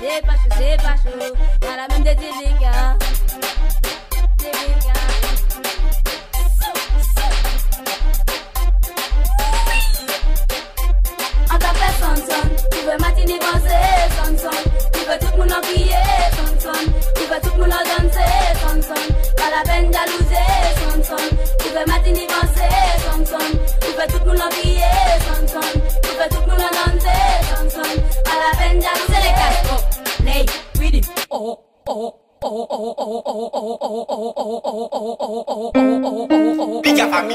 c'est pas chaud. Y'a la même des délicats. On t'appelle Sonson, tu veux matinée danser, Sonson. Tu veux tout le monde en crier, Sonson. Tu veux tout le monde en danser, Sonson. Pas la peine jalouser, Sonson. Tu veux matinée danser, Sonson. Tu veux tout le monde en crier, Sonson. Tu veux tout le monde en danser, Sonson. Pas la peine jalouser les casques. Lay, read it. Oh, oh. Big up famille.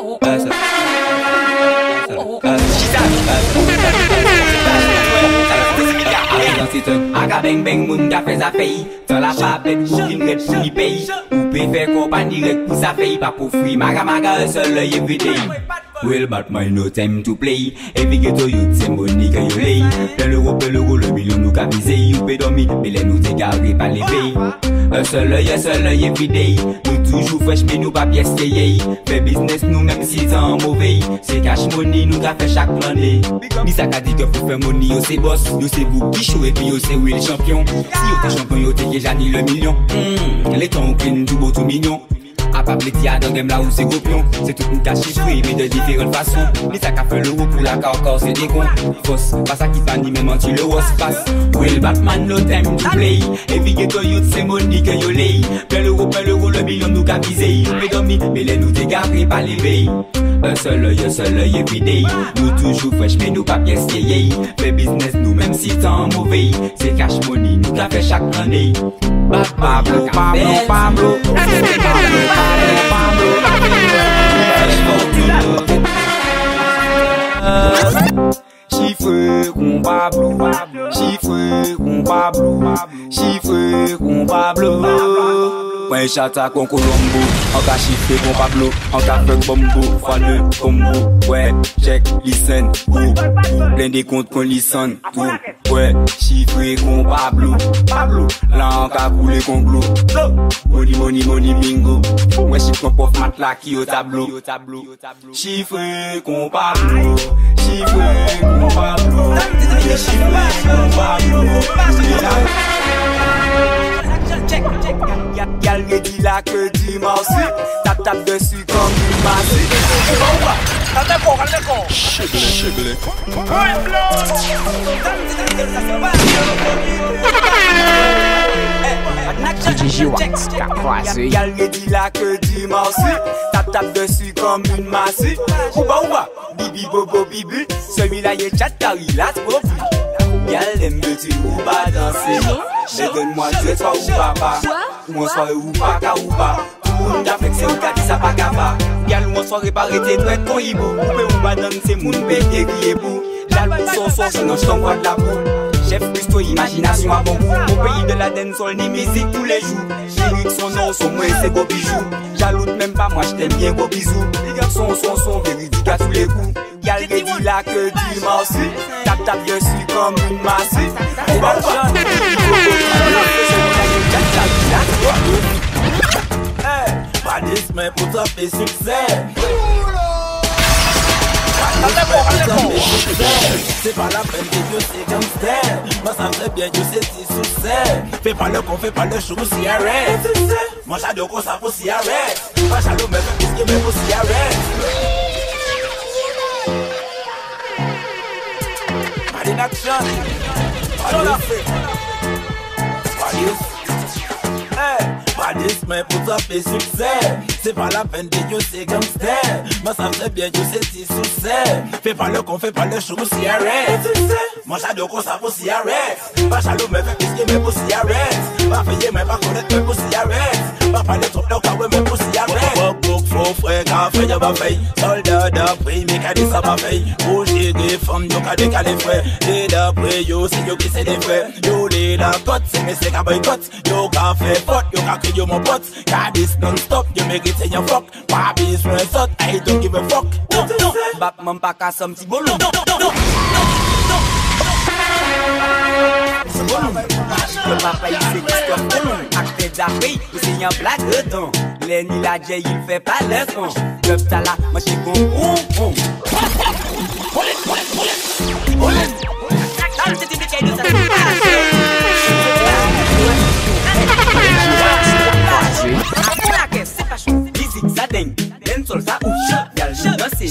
Aga beng beng moun ka fè sa fey. Tan la pa pet pou vin ret pou li pay. Ou pe fè kompani ret pou sa fey. Pa pou fri maga maga un seul œil everyday. Well Batman no time to play. Every ghetto youth c'est money que yo lay. Plein l'euro, le million nous ka viser. You pe dormi, mais les nous dégarrer par les pays. Un seul œil everyday. Nous toujours fresh mais nous pas pièce yé. Fait business nous même si c'est en mauvais. C'est cash money nous ka fait chaque année. Ni ça ka dit que faut faire money yo c'est boss. Yo c'est vous qui show et puis yo c'est real champion. Si yo t'es champion yo t'es déjà ni le million. Les temps clean tout beau tout mignon. A pas petit à dans game là où c'est gros pion. C'est tout une cache chiffrée mais de différentes façons. Ni ça qu'a fait l'euro pour la car encore c'est des cons. Fausse, pas ça qui pas ni même anti le was pass. Well Batman no time to play. Every ghetto youth c'est money que yo lay. Plein l'euro, le million nous qu'a visé. Mais dormi, mais les nous dégarrer par les veilles. Un seul œil everyday. Nous toujours fresh mais nous pas pièce yé. Fait business nous même si c'est en mauvais. C'est cash money nous qu'a fait chaque année. Pablo. Chiffre qu'on Pablo, ouais, chata con Colombo, on ka chiffre con Pablo, on ka fait bombo, fois le combo, ouais, check, listen, plein de comptes qu'on listen, tout, ouais, chiffre con Pablo, là on ka coulé con glo, money bingo, ouais, chiffre con pof matelas qui au tableau, chiffre con Pablo, Y'a le dit là que dimanche, tape dessus comme une masse. D'accord. Chigler. Y'a le dit là que dimanche, tape dessus comme une masse. Ouba, bibi bobo bibi, celui-là y'a chat il a trop vu. Y'a l'aime de tu ou pas danser. Mais donne-moi deux toi ou papa. Ou en soirée ou pas ka ou pas. Tout le monde a flexé ou ka dit ça pas kaba. Y'a ou en soirée pas arrêter de être ton hibou. Ou pas danser moun pété qui est beau. Jaloux son sinon je t'envoie de la boue. Chef plus toi imagination à bon goût. Au pays de la dancehall ni musique tous les jours. Lyrique son nom, son moi c'est beau bijoux. Jaloux même pas moi je t'aime bien gros bisous. Son véridique à tous les coups. Y'a le dit là que dimanche, tape dessus comme une masse. On va Badis mais pour taper succès. C'est pas la peine que Dieu c'est gangster. Moi ça me fait bien Dieu c'est si succès. Fais pas le con, fais pas le chou si arrête. Moi j'adore qu'on ça pour si arrête. Pas jaloux mais fais biscuit mais pour si arrête. Bad in action. Badis mais pour taper succès. C'est pas la peine de Dieu c'est gangster. Moi ça me fait bien Dieu c'est si succès. Fais pas le con, fais pas le chou si arrête. Moi j'adore qu'on ça pour si arrête. Pas jaloux mais fais biscuit mais pour si arrête. Pas payer mais pas connaître mais pour si arrête. Pas parler trop de carré mais pour si arrête. Book faux frère café y'a pas fait. Soldat d'après mécanisme ça pas fait. Bouger des femmes donc à décaler frère. Et d'après yo c'est yo qui c'est des frères. Yo les la cote c'est mais c'est qu'à boycott. Yo qu'a fait faute yo qu'a crié mon pote. Car this non stop you make it say you fuck. Pas besoin sot I don't give a fuck. Batman pas qu'à son petit bolon. Le papa il sait Christophe Colomb. Acteur d'Afrique, c'est un blague dedans. Lenny la J il fait pas le con. Le ptala, moi j'suis bon.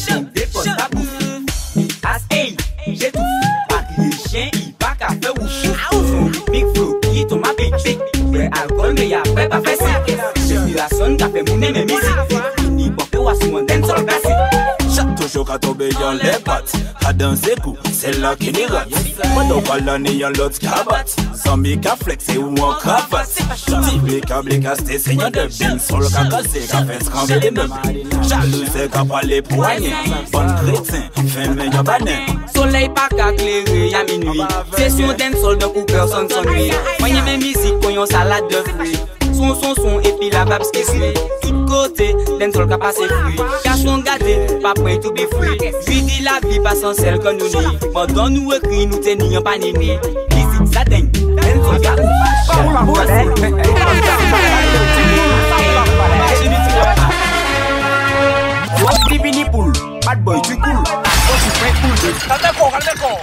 Donc dépose ta bouffe. As hey, j'étouffe. Pas crier chien, il pas qu'à faire ouf. Son big flow, qui tombe à pic. Ouais, alcool, mais y'a après pas fait ça. Génération qu'a fait mon aimé musique. Fini pour faire ou son dance sur le classique. Chaque toujours qu'à tomber dans les pattes. À danser coup, c'est là qui n'y rate. Moi donc à l'année y'a l'autre qui abat. Zombie qui flex et ou en cravate. Tiblé câblé casté, c'est y'a de bin. Sur le cacassé, qu'a fait scramber les mêmes. Jaloux c'est qu'a pas les poignets. Bonne chrétien, fin mais y'a pas n'est. Soleil pas qu'à clairer, y'a minuit. Session d'un sol de coup personne s'ennuie. Moi y'a mes musiques, qu'on yon salade de fruits. Son et puis la babs qui suit. Tout côté, d'un sol qu'a passé fruit. Cachon gâté, pas point tout bifouille. Lui dit la vie pas sans celle que nous nie. Pendant nous écrit, nous tenions pas nini. Musique ça dingue, d'un sol qu'a ouf. What's the Vinny Pool? Bad boy, tu cool. What's the Frank Pool? D'accord.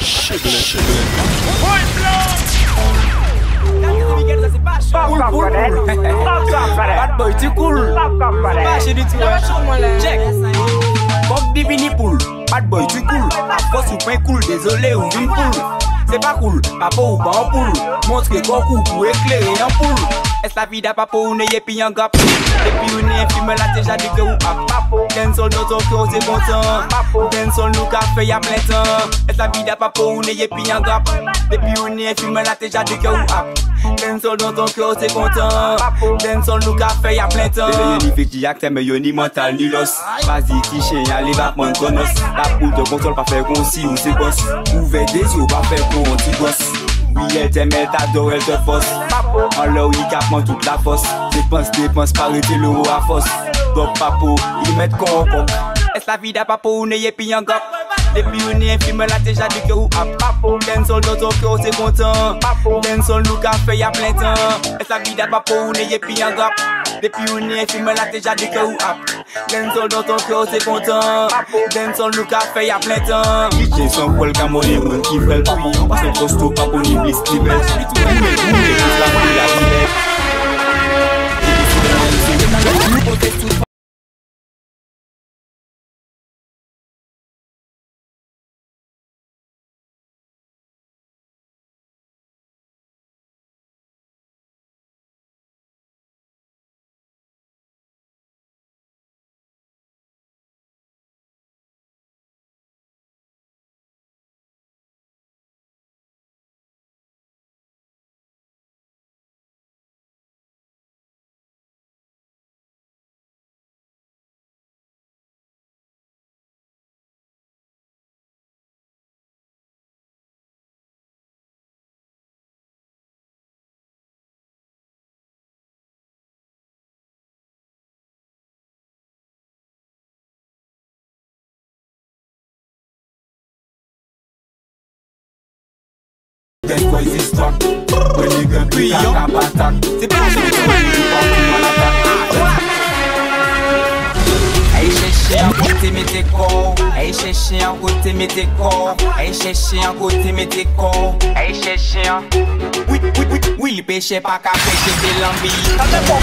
Bad boy, tu cool. Pas chez du tout. Check. Fuck the Vinny Pool. Bad boy, tu cool. Force ou pas cool, désolé ou une poule. C'est pas cool, papa ou pas en poule. Montre qu'on coupe pour éclairer en poule. Est-ce la vie d'un papa ou n'ayez pis un gap? Et puis on est film là déjà dit que ou a d'un sol dans ton cœur c'est content. D'un sol nous qu'a fait y'a plein temps. Est-ce la vie d'un papa ou n'ayez pis un gap? Et puis on est film là déjà dit que ou a d'un sol dans ton cœur c'est content. D'un sol nous qu'a fait y'a plein temps. Y'a ni fait qui acte mais y'a ni mental ni l'os. Vas-y qui chien y'a les battements de connos. La poule de contrôle pas faire qu'on si ou c'est boss. Ouvert des yeux pas faire qu'on t'y gosse. Oui, elle t'aime, elle t'adore, elle te force. En l'heure, il capte toute la force. Dépense, pas arrêter l'euro à force. Donc, papo, ils mettent con en coq. Est-ce la vie d'un papo ou n'ayez pis un gap? Depuis on est un film là déjà dit que ou a papo. D'un sol dans ton cœur c'est content. D'un sol nous qu'a fait y'a plein temps. Est-ce la vie d'un papo ou n'ayez pis un gap? Depuis on est un film là déjà dit que ou a d'un sol dans ton cœur c'est content. D'un sol nous qu'a fait y'a plein temps. DJ son Paul Camoni, moun qui fait le prix. Parce que costaud pas pour ni bliss qui belle. Tout le monde Des fois ils histoire, when les gars puis y'a qu'à bataille. C'est pas ce que tu veux, Aïe chercher un côté mais t'es con. Aïe chercher un côté mais t'es con. Aïe chercher un côté mais t'es con. Aïe chercher un. Oui, le péché pas qu'à pécher de l'envie.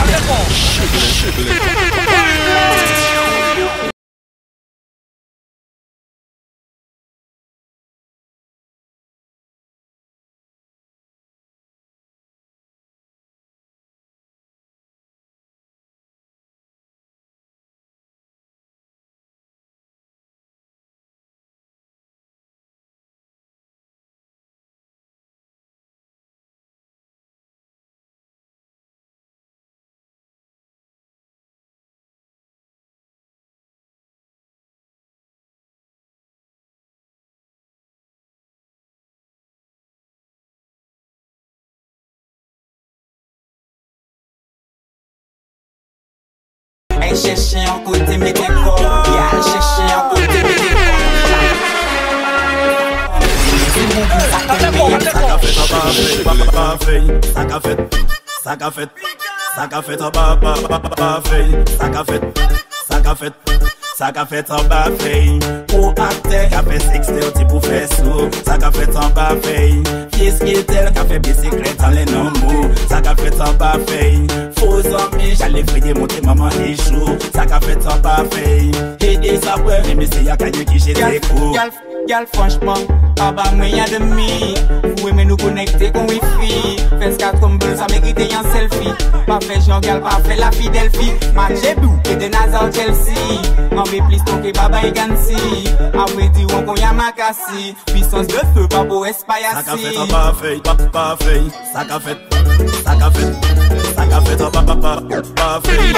Aïe chercher un côté mais t'es con. Aïe chercher un côté mais t'es con. ça qu'a fait en bas feuille. Pour acteur qu'a fait sexter pour faire sous, ça qu'a fait en bas feuille. Fils qui tel qu'a fait bicyclette en les noms mots, ça qu'a fait en bas feuille. Faux amis, j'allais prier monter maman échoue, ça qu'a fait en bas feuille. Aider sa peur, mais c'est y'a qu'à qui j'ai des coups. Gal, franchement, à bas moi y'a de mi. Vous aimez nous connecter con wifi. Fais ce qu'a tremble, ça mérite un selfie. Pas fait Jean Gal, pas fait la fidèle fille. Matché bou, et de Nazar Chelsea. En plus ton Baba et Gansi. Après dire qu'on y a Makassi. Puissance de feu, pas beau espayassi. Ça qu'a fait en bas feuille, pas feuille. Ça qu'a fait en bas feuille.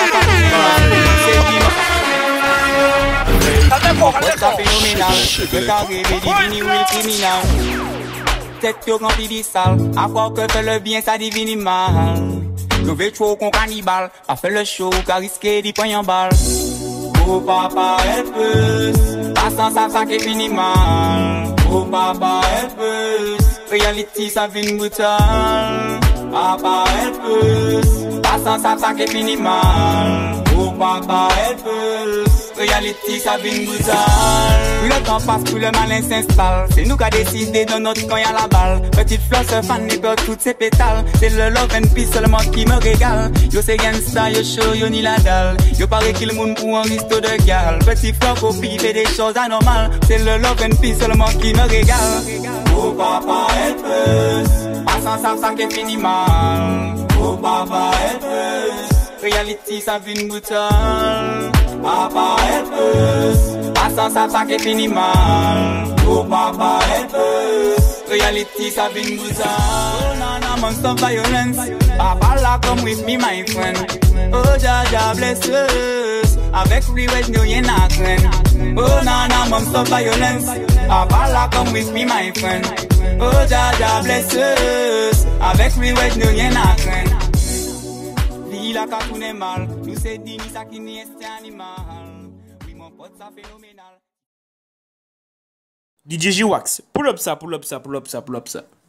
Ça phénoménal, le carré, divini ou le criminal. Tête yo rempli de sale, à croire que fait le bien ça divine mal. Yo veut trop qu'on cannibale, pas fait le show, qu'à risquer d'y prendre en balle. Oh papa, elle peut, pas sans ça qui finit mal. Oh papa, elle peut, reality ça vient brutal. Papa, elle peut, pas sans ça qui finit mal. Oh papa, elle peut, reality ça vient brutal. Le temps passe, tout le malin s'installe. C'est nous qui a décidé de notre quand y a la balle. Petite fleur se fan, et peur toutes ses pétales. C'est le love and peace seulement qui me régale. Yo c'est gangsta, yo show, yo ni la dalle. Yo paraît qu'il monde pour un risto de gal. Petit fleur copie, fait des choses anormales. C'est le love and peace seulement qui me régale. Oh papa, elle peut, pas sans ça qui finit mal. Oh papa, elle peut, reality ça vient brutal. Papa, elle peut, pas sans ça qui finit mal. Oh papa, elle peut, reality ça vient brutal. Oh nana, monster of violence. Papa là come with me my friend. Oh Jaja bless us. Avec lui ouais nous rien à craindre. Oh nana, monster of violence. Papa là come with me my friend. Oh Jaja bless us. Avec lui ouais nous rien à craindre. Vie la cartoon mal. Nous c'est dini ça qui n'est animal. Oui mon pote ça phénoménal. DJ J-Wax, pull up ça.